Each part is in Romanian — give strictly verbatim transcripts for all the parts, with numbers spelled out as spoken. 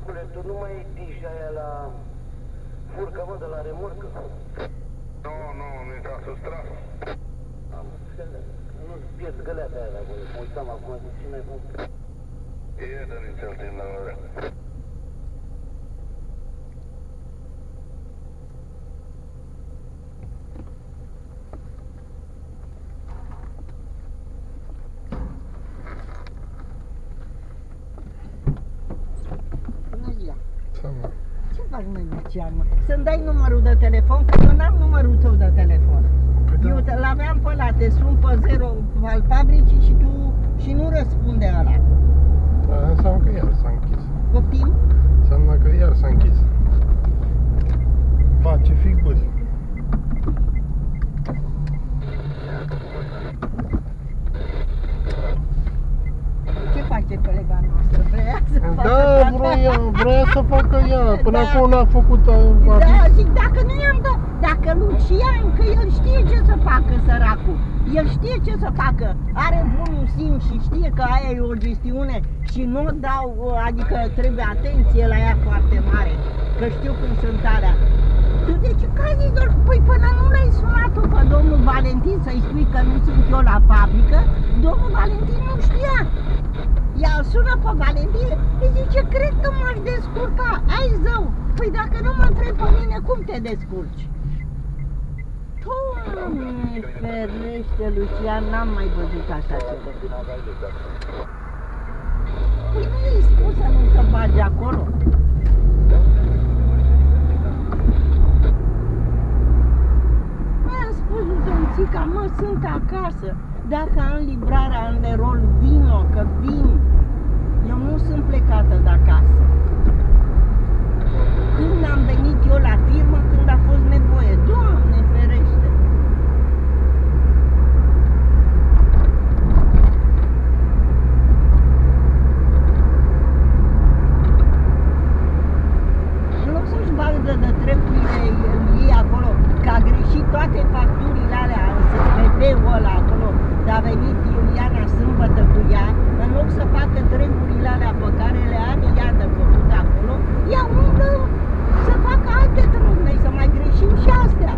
Tăticule, tu nu mai ai tișa aia la furcă, mă, de la remorcă? Nu, nu, nu-i s-a sustras. Am înțeles. Nu-ți pierd găleata aia de acolo. Mă uitam acum de ce n-ai făcut. E de nițel din la ore. Ce faci, măi, Lucian, mă? Să-mi dai numărul de telefon, că eu n-am numărul tău de telefon. Păi eu da. L-aveam pe ăla, te sun pe zero al fabricii și tu și nu răspunde ăla. Da, înseamnă că iar s-a închis. Poftim? Înseamnă că iar s-a închis. Face figuri. Ce face colega noastră? Vrea să da, facă vrea, vrea să facă ea. Până da. Acum n-a făcut. A, a da, zic, dacă nu i-am dat, dacă Lucian, că el știe ce să facă, săracul. El știe ce să facă, are bunul simț și știe că aia e o gestiune și nu dau, adică trebuie atenție la ea foarte mare, că știu cum sunt alea. Tu de ce că ai zis, doar, păi până nu l-ai sunat-o pe domnul Valentin să-i spui că nu sunt eu la fabrică, domnul Valentin nu știa. Ea îl sună pe Valentin, îi zice, cred că m-aș descurca, ai zău, păi dacă nu mă întrebi pe mine, cum te descurci? Doamne ferește, Lucian, n-am mai văzut așa ceva. Păi nu i-ai spus să nu se bage acolo? Mi-a spus domțica, mă, sunt acasă. Dacă am livrarea în derol, vino, că vin. Eu nu sunt plecată de acasă. Când am venit eu la firmă, când a fost nevoie, Doamne ferește! În loc să-și bagă de treburile ei acolo, că a greșit toate facturile alea în S P B-ul ăla acolo, dar a venit Iuliana sâmbătă cu ea, în loc să facă treburile alea pe care le are ea de făcut acolo, ea umblă să facă alte trăznăi, să mai greșim și astea.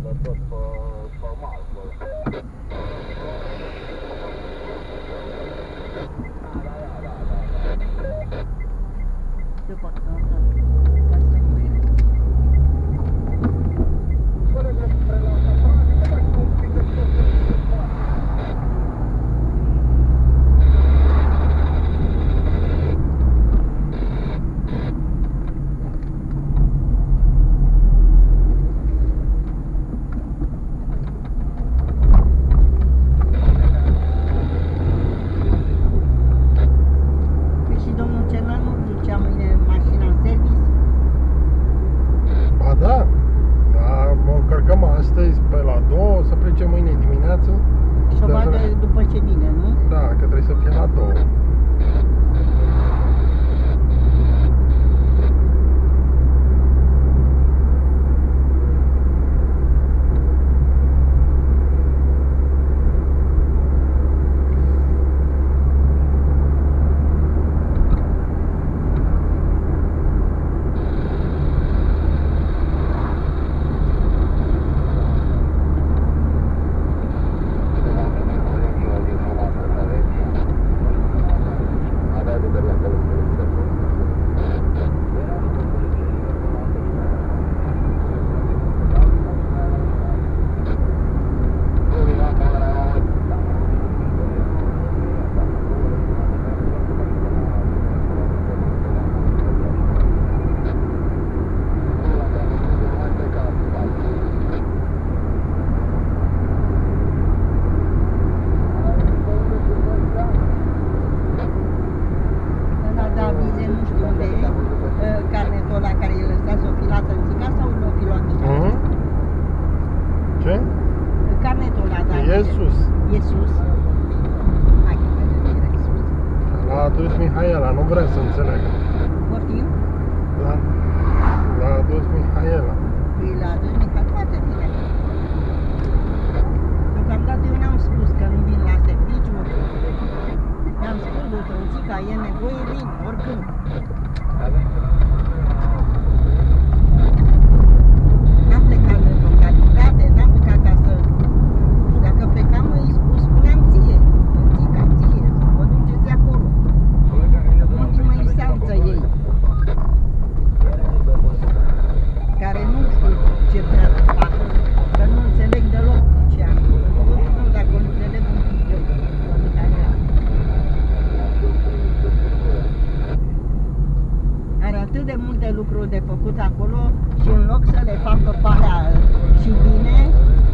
de tot pe, pe mal, pe... Da, da, da, da, da. După că ca să nu e. Fără de prelată, frate, mai cum fi de tot de astăzi pe la două, să plece mâine dimineață. Și o bagă după ce vine, nu? Da, că trebuie să fie la două. E sus. E sus. Hai că mergem direct sus. L-a adus Mihaela, nu vrea să înțeleagă. Poftim? L-a adus Mihaela. Păi l-a adus Mihaela, foarte bine. Deocamdată eu n-am spus că nu vin la serviciu. I-am spus, Dutrăuțica, e nevoie, vin, oricând. N-am plecat în localitate, n-am plecat ca să... Dacă plecam, îi spuneam ție, îmi zic ca ție, să vă duceți acolo. Ultima instanță ei, care nu știu ce vrea să facă, că nu înțeleg deloc ce am. Nu, dacă nu înțeleg un pic eu, are atât de multe lucruri de făcut acolo și în loc să le facă parea și bine,